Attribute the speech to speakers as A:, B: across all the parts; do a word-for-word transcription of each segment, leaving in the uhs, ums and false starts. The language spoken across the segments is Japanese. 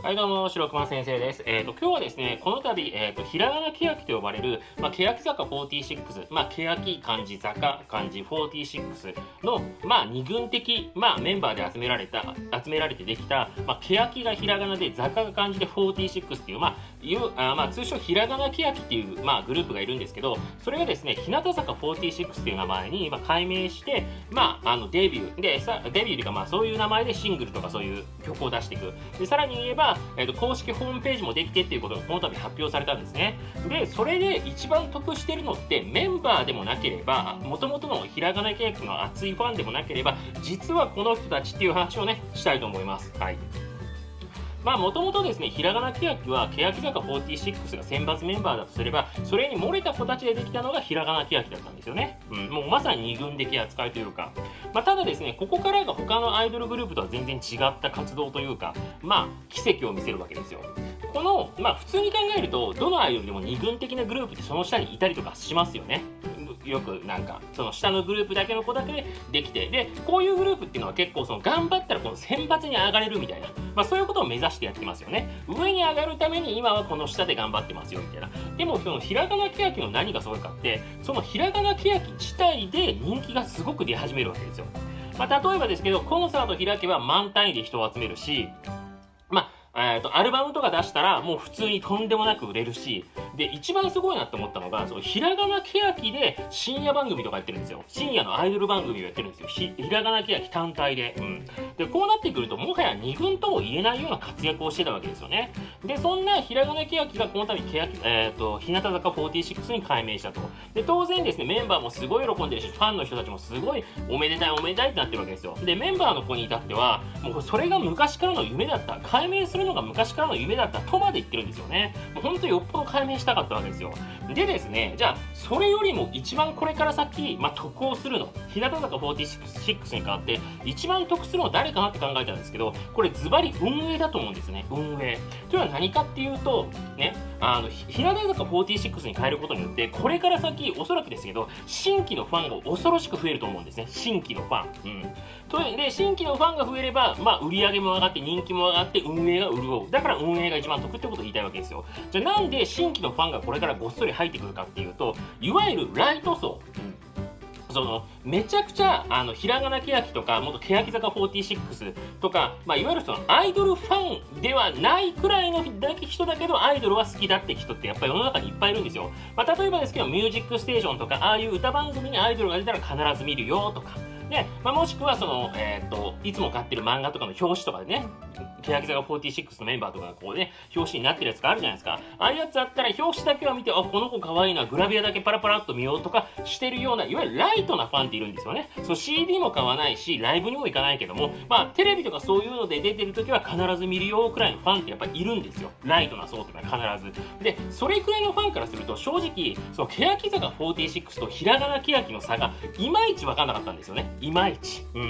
A: はい、どうも、白熊先生です。えっ、ー、と、今日はですね、この度、えっ、ー、と、ひらがなけやきと呼ばれる、まあ、欅坂フォーティーシックス、まあ、欅漢字坂漢字フォーティーシックスの、まあ、二軍的、まあ、メンバーで集められた、集められてできた、まあ、欅がひらがなで、坂が漢字でフォーティーシックスっていう、まあ、いうあまあ、通称ひらがなけやきっていう、まあ、グループがいるんですけど、それがですね、日向坂フォーティーシックスっていう名前に、まあ、改名して、まあ、あのデビューで、さデビューというか、まあ、そういう名前でシングルとかそういう曲を出していく。で、さらに言えば、えーと、公式ホームページもできてっていうことがこの度発表されたんですね。で、それで一番得してるのってメンバーでもなければ、もともとのひらがなけやきの熱いファンでもなければ、実はこの人たちっていう話をね、したいと思います。はい。まあもともとですね、ひらがなけやきは欅坂フォーティーシックスが選抜メンバーだとすれば、それに漏れた子たちでできたのがひらがなけやきだったんですよね。うん、もうまさに二軍的扱いというか、まあ、ただですね、ここからが他のアイドルグループとは全然違った活動というか、まあ奇跡を見せるわけですよ。この、まあ普通に考えると、どのアイドルでも二軍的なグループってその下にいたりとかしますよね。よくなんかその下のグループだけの子だけでできて、でこういうグループっていうのは結構その頑張ったらこの選抜に上がれるみたいな、まあ、そういうことを目指してやってますよね。上に上がるために今はこの下で頑張ってますよみたいな。でもそのひらがなけやきの何がすごいかって、そのひらがなけやき自体で人気がすごく出始めるわけですよ。まあ、例えばですけど、コンサート開けば満単位で人を集めるし、まあえー、とアルバムとか出したらもう普通にとんでもなく売れるし、で一番すごいなと思ったのが、そのひらがなけやきで深夜番組とかやってるんですよ。深夜のアイドル番組をやってるんですよ。 ひ, ひらがなけやき単体で、うん、でこうなってくるともはや二軍とも言えないような活躍をしてたわけですよね。でそんなひらがなけやきがこの度けやき、えー、と日向坂フォーティーシックスに改名したと。で当然ですね、メンバーもすごい喜んでるし、ファンの人たちもすごいおめでたいおめでたいってなってるわけですよ。でメンバーの子に至ってはもうそれが昔からの夢だった、改名するのが昔からの夢だったとまで言ってるんですよね。もう本当によっぽど改名したかったわけですよ。でですね、じゃあそれよりも一番これから先、まあ、得をするの、日向坂フォーティーシックスに代わって一番得するのは誰かなって考えたんですけど、これズバリ運営だと思うんですね。運営というのは何かっていうとね、あの日向坂フォーティーシックスに変えることによって、これから先おそらくですけど新規のファンが恐ろしく増えると思うんですね。新規のファン、うん、とで新規のファンが増えれば、まあ、売り上げも上がって人気も上がって運営が潤う。だから運営が一番得ってことを言いたいわけですよ。じゃあなんで新規のファンがこれからごっそり入ってくるかっていうと、いわゆるライト層、うん、そのめちゃくちゃあのひらがなけやきとか元欅坂フォーティーシックスとか、まあ、いわゆるそのアイドルファンではないくらいの人だけどアイドルは好きだって人ってやっぱり世の中にいっぱいいるんですよ。まあ、例えばですけど「ミュージックステーション」とかああいう歌番組にアイドルが出たら必ず見るよとか。でまあ、もしくはその、えー、といつも買ってる漫画とかの表紙とかでね、欅坂フォーティーシックスのメンバーとかがこうね表紙になってるやつがあるじゃないですか。ああいうやつあったら表紙だけは見て、あこの子可愛いな、グラビアだけパラパラっと見ようとかしてるような、いわゆるライトなファンっているんですよね。その シーディー も買わないしライブにも行かないけども、まあテレビとかそういうので出てる時は必ず見るよくらいのファンってやっぱりいるんですよ。ライトな層っていうのは必ずで、それくらいのファンからすると正直その欅坂フォーティーシックスとひらがなけやきの差がいまいち分かんなかったんですよね。いまいち。うん、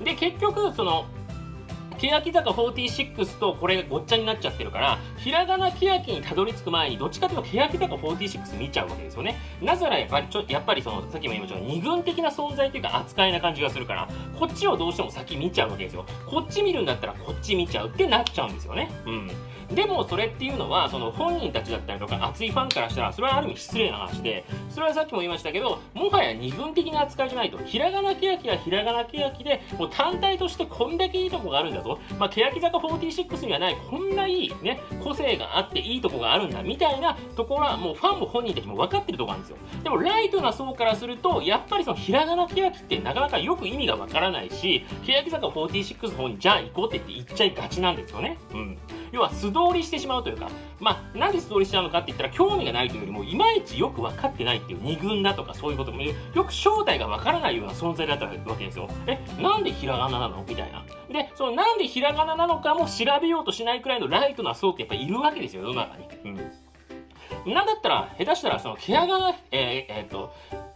A: で結局その欅坂フォーティーシックスとこれがごっちゃになっちゃってるから、ひらがなけやきにたどり着く前にどっちかというと欅坂フォーティーシックス見ちゃうわけですよね。なぜならやっぱりちょやっぱりそのさっきも言いましたが二軍的な存在というか扱いな感じがするから、こっちをどうしても先見ちゃうわけですよ。こっち見るんだったらこっち見ちゃうってなっちゃうんですよね。うんでもそれっていうのはその本人たちだったりとか熱いファンからしたらそれはある意味失礼な話で、それはさっきも言いましたけど、もはや二軍的な扱いじゃないと。ひらがなけやきはひらがなけやきでもう単体としてこんだけいいとこがあるんだぞ、まあ、欅坂フォーティーシックスにはないこんないいね個性があっていいとこがあるんだみたいなところはもうファンも本人たちも分かってるところなんですよ。でもライトな層からするとやっぱりそのひらがなけやきってなかなかよく意味が分からないし、欅坂フォーティーシックスの方にじゃあ行こうって言って行っちゃいがちなんですよね。うん要は素通りしてしまうというか、まあ、なんで素通りしちゃうのかって言ったら興味がないというよりもいまいちよく分かってないっていう二軍だとかそういうこともよく正体が分からないような存在だったわけですよ。えなんでひらがななのみたいな。でそのなんでひらがななのかも調べようとしないくらいのライトな層ってやっぱいるわけですよ、世の中に。うんなんだったら下手したらそのひらがなえー、えー、っと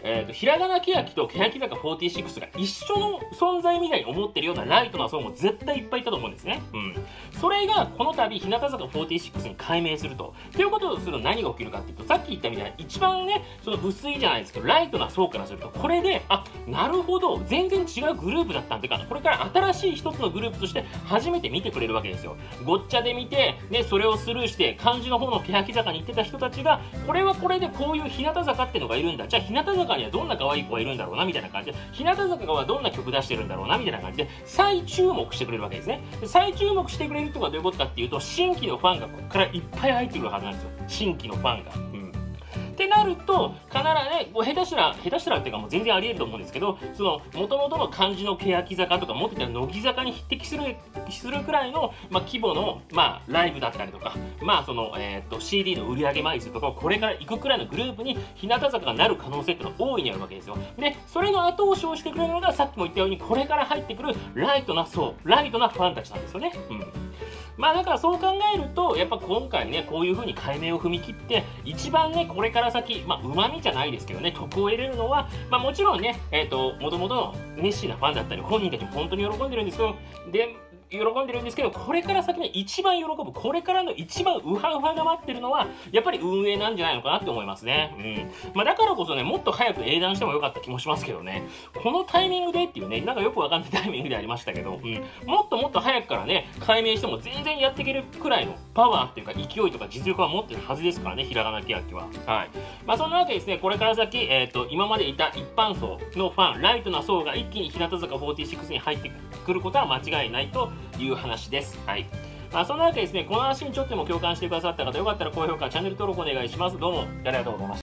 A: えーと、ひらがなけやきと欅坂フォーティーシックスが一緒の存在みたいに思ってるようなライトな層も絶対いっぱいいたと思うんですね。うん。それがこの度日向坂フォーティーシックスに改名すると。ということをすると何が起きるかっていうと、さっき言ったみたいな一番ね、その薄いじゃないですけど、ライトな層からすると、これで、あ、なるほど、全然違うグループだったんてかな。これから新しい一つのグループとして初めて見てくれるわけですよ。ごっちゃで見て、ね、それをスルーして、漢字の方の欅坂に行ってた人たちが、これはこれでこういう日向坂ってのがいるんだ。じゃあ日向坂にはどんな可愛い子がいるんだろうなみたいな感じで、日向坂はどんな曲出してるんだろうなみたいな感じで再注目してくれるわけですね。で再注目してくれるってことはどういうことかっていうと、新規のファンがここからいっぱい入ってくるはずなんですよ。新規のファンが。うんってなると、必ずね、こう下手したら、下手したらっていうかもう全然あり得ると思うんですけど、その、元々の漢字の欅坂とか、持ってたら乃木坂に匹敵する、するくらいの、まあ、規模の、まあ、ライブだったりとか、まあ、その、えっと、シーディー の売り上げ枚数とかをこれから行くくらいのグループに、日向坂がなる可能性っていうのは大いにあるわけですよ。で、それの後押しをしてくれるのが、さっきも言ったように、これから入ってくるライトな層、ライトなファンたちなんですよね。うん。まあだからそう考えると、やっぱ今回ね、こういう風に改名を踏み切って、一番ね、これから先、まあ、旨味じゃないですけどね、得を得れるのは、まあもちろんね、えっと、もともとの熱心なファンだったり、本人たちも本当に喜んでるんですけど、で、喜んでるんですけど、これから先ね、一番喜ぶ、これからの一番ウハウハが待ってるのは、やっぱり運営なんじゃないのかなって思いますね。うん。まあだからこそね、もっと早く英断してもよかった気もしますけどね、このタイミングでっていうね、なんかよくわかんないタイミングでありましたけど、うん。もっともっと早くからね、改名しても全然やっていけるくらいのパワーっていうか勢いとか実力は持ってるはずですからね、ひらがなけやきは。はい。まあそんなわけですね、これから先、えっと、今までいた一般層のファン、ライトな層が一気に日向坂フォーティーシックスに入ってくることは間違いないという話です。はい。まあ、そんなわけですね、この話にちょっとでも共感してくださった方、よかったら高評価、チャンネル登録お願いします。どうもありがとうございました。